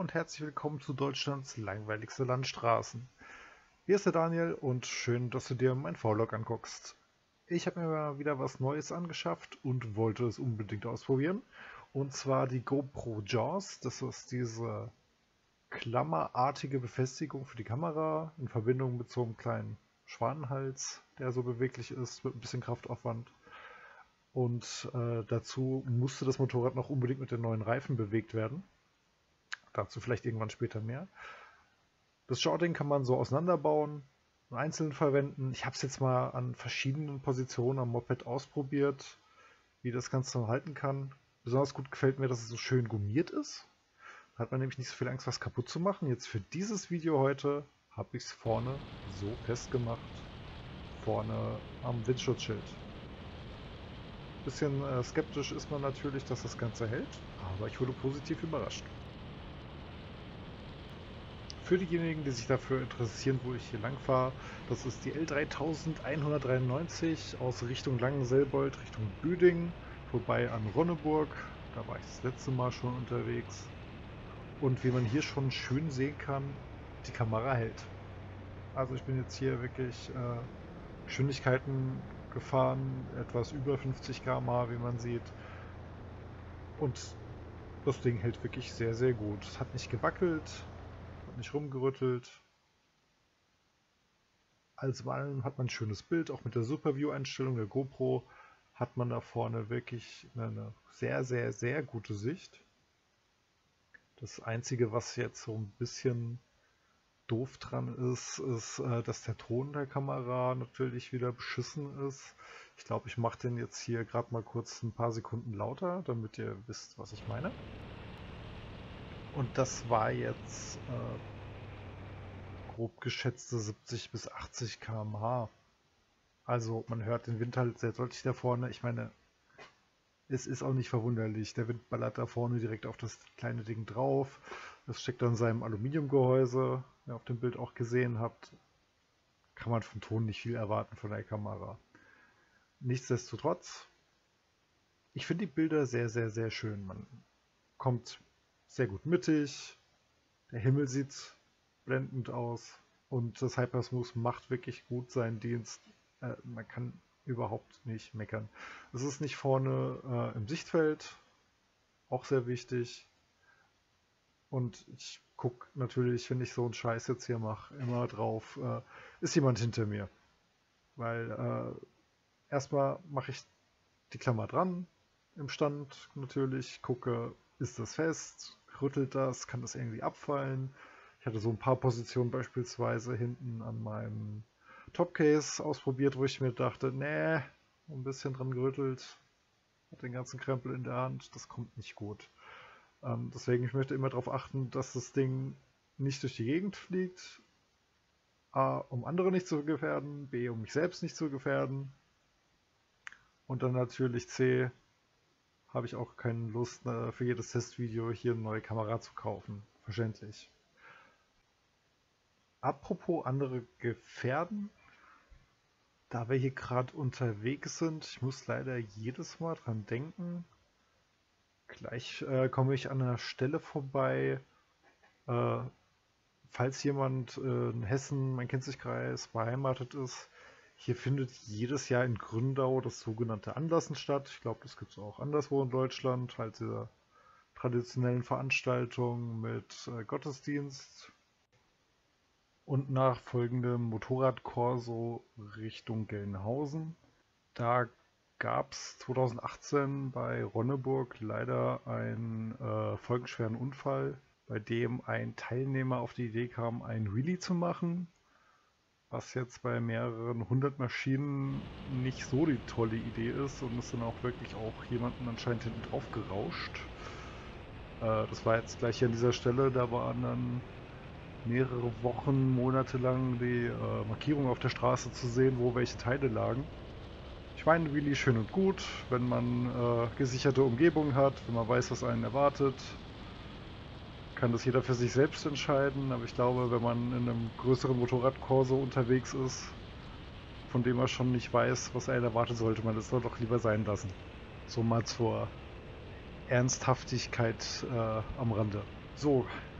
und herzlich willkommen zu Deutschlands langweiligste Landstraßen. Hier ist der Daniel und schön, dass du dir mein Vlog anguckst. Ich habe mir mal wieder was Neues angeschafft und wollte es unbedingt ausprobieren. Und zwar die GoPro Jaws. Das ist diese klammerartige Befestigung für die Kamera in Verbindung mit so einem kleinen Schwanenhals, der so beweglich ist mit ein bisschen Kraftaufwand. Und dazu musste das Motorrad noch unbedingt mit den neuen Reifen bewegt werden. Dazu vielleicht irgendwann später mehr. Das Shorting kann man so auseinanderbauen, einzeln verwenden. Ich habe es jetzt mal an verschiedenen Positionen am Moped ausprobiert, wie das Ganze halten kann. Besonders gut gefällt mir, dass es so schön gummiert ist. Da hat man nämlich nicht so viel Angst, was kaputt zu machen. Jetzt für dieses Video heute habe ich es vorne so festgemacht. Vorne am Windschutzschild. Bisschen skeptisch ist man natürlich, dass das Ganze hält, aber ich wurde positiv überrascht. Für diejenigen, die sich dafür interessieren, wo ich hier lang fahre, das ist die L3193 aus Richtung Langenselbold, Richtung Büdingen, vorbei an Ronneburg. Da war ich das letzte Mal schon unterwegs. Und wie man hier schon schön sehen kann, die Kamera hält. Also ich bin jetzt hier wirklich Geschwindigkeiten gefahren, etwas über 50 km/h, wie man sieht. Und das Ding hält wirklich sehr, sehr gut. Es hat nicht gewackelt, nicht rumgerüttelt. Als allem hat man ein schönes Bild, auch mit der Superview-Einstellung der GoPro hat man da vorne wirklich eine sehr, sehr, sehr gute Sicht. Das Einzige, was jetzt so ein bisschen doof dran ist, ist, dass der Ton der Kamera natürlich wieder beschissen ist. Ich glaube, ich mache den jetzt hier gerade mal kurz ein paar Sekunden lauter, damit ihr wisst, was ich meine. Und das war jetzt grob geschätzte 70 bis 80 km/h. Also man hört den Wind halt sehr deutlich da vorne. Ich meine, es ist auch nicht verwunderlich. Der Wind ballert da vorne direkt auf das kleine Ding drauf. Das steckt an seinem Aluminiumgehäuse. Wenn ihr auf dem Bild auch gesehen habt, kann man vom Ton nicht viel erwarten von der Kamera. Nichtsdestotrotz, ich finde die Bilder sehr, sehr, sehr schön. Man kommt sehr gut mittig. Der Himmel sieht blendend aus und das Hypersmooth macht wirklich gut seinen Dienst. Man kann überhaupt nicht meckern. Es ist nicht vorne im Sichtfeld, auch sehr wichtig. Und ich gucke natürlich, wenn ich so einen Scheiß jetzt hier mache, immer drauf, ist jemand hinter mir. Weil erstmal mache ich die Klammer dran im Stand natürlich, gucke, ist das fest, rüttelt das, kann das irgendwie abfallen. Ich hatte so ein paar Positionen beispielsweise hinten an meinem Topcase ausprobiert, wo ich mir dachte, nee, ein bisschen dran gerüttelt, hat den ganzen Krempel in der Hand, das kommt nicht gut. Deswegen, ich möchte immer darauf achten, dass das Ding nicht durch die Gegend fliegt, A, um andere nicht zu gefährden, B, um mich selbst nicht zu gefährden und dann natürlich C, habe ich auch keine Lust, für jedes Testvideo hier eine neue Kamera zu kaufen. Verständlich. Apropos andere gefährden, da wir hier gerade unterwegs sind, ich muss leider jedes Mal dran denken, gleich komme ich an einer Stelle vorbei, falls jemand in Hessen, Main-Kinzig-Kreis, beheimatet ist. Hier findet jedes Jahr in Gründau das sogenannte Anlassen statt. Ich glaube, das gibt es auch anderswo in Deutschland, halt diese traditionellen Veranstaltungen mit Gottesdienst und nachfolgendem Motorradkorso Richtung Gelnhausen. Da gab es 2018 bei Ronneburg leider einen folgenschweren Unfall, bei dem ein Teilnehmer auf die Idee kam, ein Wheelie zu machen, was jetzt bei mehreren hundert Maschinen nicht so die tolle Idee ist und ist dann auch wirklich auch jemanden anscheinend hinten drauf gerauscht. Das war jetzt gleich hier an dieser Stelle, da waren dann mehrere Wochen, Monate lang die Markierung auf der Straße zu sehen, wo welche Teile lagen. Ich meine, Wheelie schön und gut, wenn man gesicherte Umgebung hat, wenn man weiß, was einen erwartet, kann das jeder für sich selbst entscheiden, aber ich glaube, wenn man in einem größeren Motorradkorso unterwegs ist, von dem man schon nicht weiß, was einen erwartet, sollte man das doch lieber sein lassen. So mal zur Ernsthaftigkeit am Rande. So,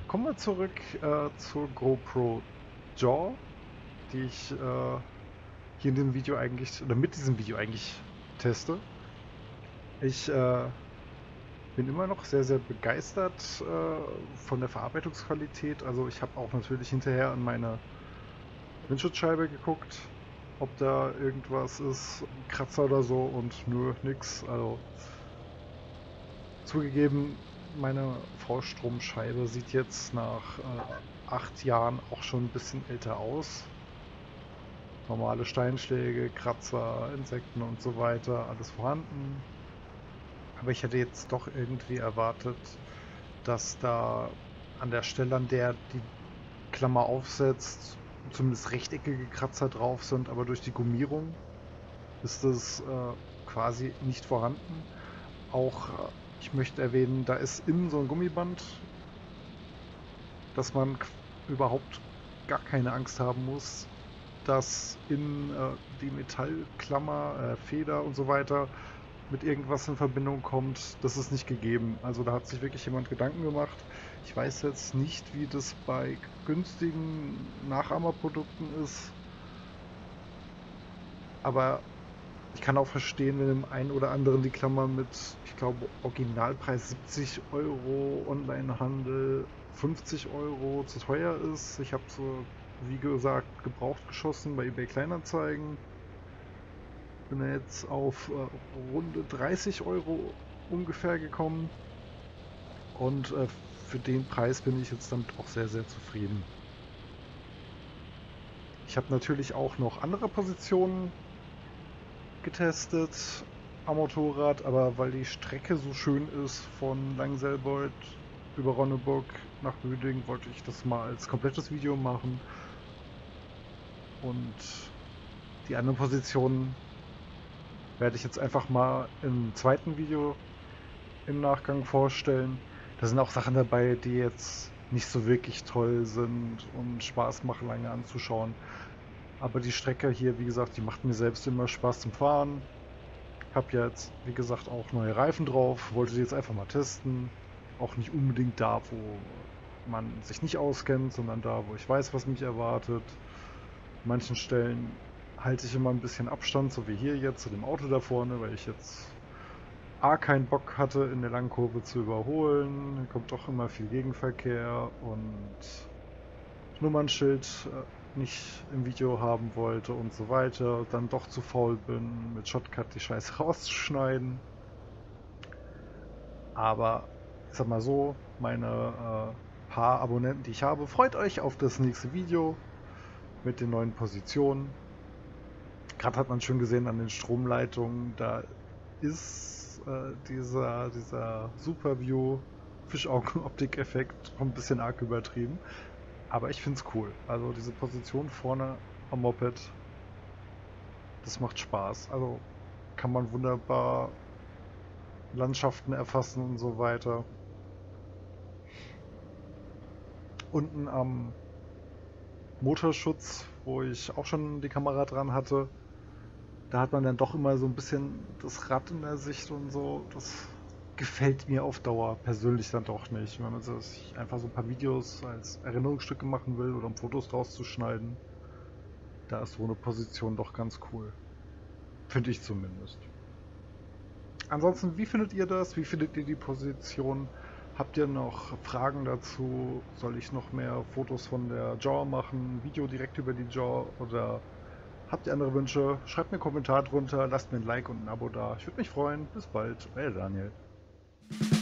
Kommen wir zurück zur GoPro Jaw, die ich hier in dem Video eigentlich, oder mit diesem Video eigentlich teste. Ich bin immer noch sehr, sehr begeistert von der Verarbeitungsqualität. Also ich habe auch natürlich hinterher an meine Windschutzscheibe geguckt, ob da irgendwas ist, Kratzer oder so, und nö, nix. Also zugegeben, meine V-Strom-Scheibe sieht jetzt nach 8 Jahren auch schon ein bisschen älter aus. Normale Steinschläge, Kratzer, Insekten und so weiter, alles vorhanden. Aber ich hätte jetzt doch irgendwie erwartet, dass da an der Stelle, an der die Klammer aufsetzt, zumindest rechteckige Kratzer drauf sind, aber durch die Gummierung ist das quasi nicht vorhanden. Auch, ich möchte erwähnen, da ist innen so ein Gummiband, dass man überhaupt gar keine Angst haben muss, dass in die Metallklammer, Feder und so weiter mit irgendwas in Verbindung kommt. Das ist nicht gegeben. Also da hat sich wirklich jemand Gedanken gemacht. Ich weiß jetzt nicht, wie das bei günstigen Nachahmerprodukten ist, aber ich kann auch verstehen, wenn dem einen oder anderen die Klammer mit, ich glaube, Originalpreis 70 Euro, Onlinehandel 50 Euro zu teuer ist. Ich habe so, wie gesagt, gebraucht geschossen bei eBay Kleinanzeigen. Bin jetzt auf runde 30 Euro ungefähr gekommen. Und für den Preis bin ich jetzt damit auch sehr, sehr zufrieden. Ich habe natürlich auch noch andere Positionen getestet am Motorrad, aber weil die Strecke so schön ist von Langselbold über Ronneburg nach Rüding, wollte ich das mal als komplettes Video machen. Und die anderen Positionen werde ich jetzt einfach mal im zweiten Video im Nachgang vorstellen. Da sind auch Sachen dabei, die jetzt nicht so wirklich toll sind und Spaß machen, lange anzuschauen. Aber die Strecke hier, wie gesagt, die macht mir selbst immer Spaß zum Fahren. Ich habe ja jetzt, wie gesagt, auch neue Reifen drauf. Wollte die jetzt einfach mal testen. Auch nicht unbedingt da, wo man sich nicht auskennt, sondern da, wo ich weiß, was mich erwartet. An manchen Stellen halte ich immer ein bisschen Abstand, so wie hier jetzt zu dem Auto da vorne, weil ich jetzt A, keinen Bock hatte, in der langen Kurve zu überholen. Da kommt doch immer viel Gegenverkehr und Nummernschild nicht im Video haben wollte und so weiter. Dann doch zu faul bin, mit Shotcut die Scheiße rauszuschneiden. Aber ich sag mal so, meine paar Abonnenten, die ich habe, freut euch auf das nächste Video mit den neuen Positionen. Gerade hat man schon gesehen an den Stromleitungen, da ist dieser Superview Fischaugen-Optik-Effekt ein bisschen arg übertrieben. Aber ich finde es cool. Also diese Position vorne am Moped, das macht Spaß. Also kann man wunderbar Landschaften erfassen und so weiter. Unten am Motorschutz, wo ich auch schon die Kamera dran hatte, da hat man dann doch immer so ein bisschen das Rad in der Sicht und so. Das gefällt mir auf Dauer persönlich dann doch nicht. Wenn man sich einfach so ein paar Videos als Erinnerungsstücke machen will oder um Fotos draus zu schneiden, da ist so eine Position doch ganz cool. Finde ich zumindest. Ansonsten, wie findet ihr das? Wie findet ihr die Position? Habt ihr noch Fragen dazu? Soll ich noch mehr Fotos von der Jaw machen? Video direkt über die Jaw? Oder habt ihr andere Wünsche? Schreibt mir einen Kommentar drunter, lasst mir ein Like und ein Abo da. Ich würde mich freuen. Bis bald, euer Daniel.